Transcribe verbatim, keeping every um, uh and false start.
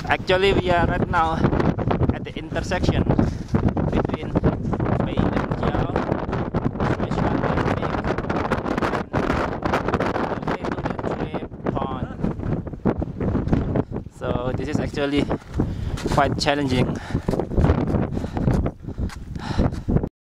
Actually, we are right now at the intersection between Bei and Jiao, Xueshan Lake, and the way to the Tree Pond. So this is actually quite challenging.